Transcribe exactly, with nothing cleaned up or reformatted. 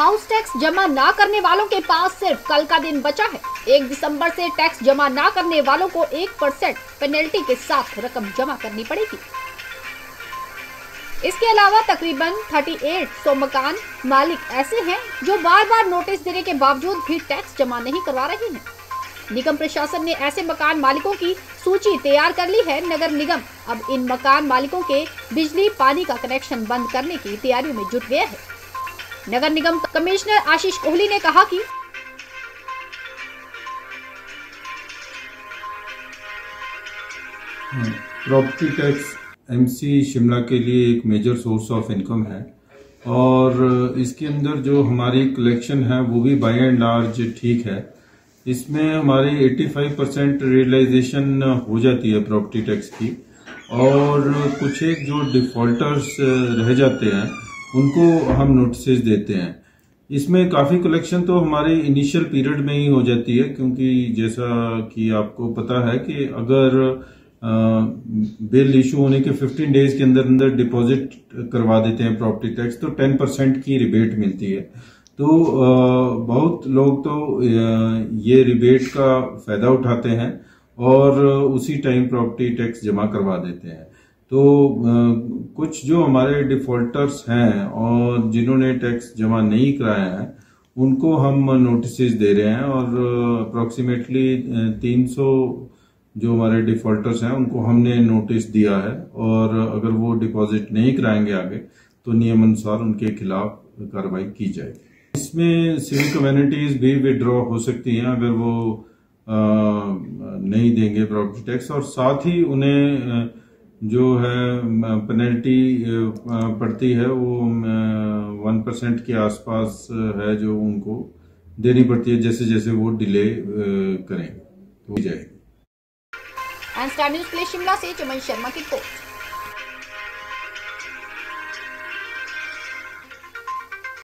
House tax जमा ना करने वालों के पास सिर्फ कल का दिन बचा है। एक दिसंबर से टैक्स जमा ना करने वालों को एक परसेंट पेनल्टी के साथ रकम जमा करनी पड़ेगी। इसके अलावा तकरीबन अड़तीस सौ मकान मालिक ऐसे हैं जो बार बार नोटिस देने के बावजूद भी टैक्स जमा नहीं करवा रहे हैं। निगम प्रशासन ने ऐसे मकान मालिकों की सूची तैयार कर ली है। नगर निगम अब इन मकान मालिकों के बिजली पानी का कनेक्शन बंद करने की तैयारियों में जुट गया है। नगर निगम कमिश्नर आशीष कोहली ने कहा कि प्रॉपर्टी टैक्स एमसी शिमला के लिए एक मेजर सोर्स ऑफ इनकम है और इसके अंदर जो हमारी कलेक्शन है वो भी बाय एंड लार्ज ठीक है। इसमें हमारी पचासी परसेंट रियलाइजेशन हो जाती है प्रॉपर्टी टैक्स की और कुछ एक जो डिफॉल्टर्स रह जाते हैं उनको हम नोटिस देते हैं। इसमें काफ़ी कलेक्शन तो हमारे इनिशियल पीरियड में ही हो जाती है, क्योंकि जैसा कि आपको पता है कि अगर बिल इशू होने के पंद्रह डेज के अंदर अंदर डिपॉजिट करवा देते हैं प्रॉपर्टी टैक्स तो दस परसेंट की रिबेट मिलती है। तो बहुत लोग तो ये रिबेट का फायदा उठाते हैं और उसी टाइम प्रॉपर्टी टैक्स जमा करवा देते हैं। तो कुछ जो हमारे डिफॉल्टर्स हैं और जिन्होंने टैक्स जमा नहीं कराया है उनको हम नोटिस दे रहे हैं और अप्रोक्सीमेटली तीन सौ जो हमारे डिफॉल्टर्स हैं उनको हमने नोटिस दिया है और अगर वो डिपॉजिट नहीं कराएंगे आगे तो नियमानुसार उनके खिलाफ कार्रवाई की जाएगी। इसमें सिविल कम्युनिटीज भी विड्रॉ हो सकती हैं अगर वो आ, नहीं देंगे प्रॉपर्टी टैक्स, और साथ ही उन्हें जो है पेनल्टी पड़ती है वो वन परसेंट के आसपास है जो उनको देनी पड़ती है जैसे जैसे वो डिले करें तो हो जाएगी। एन स्टार न्यूज़ के लिए शिमला से चमन शर्मा की रिपोर्ट।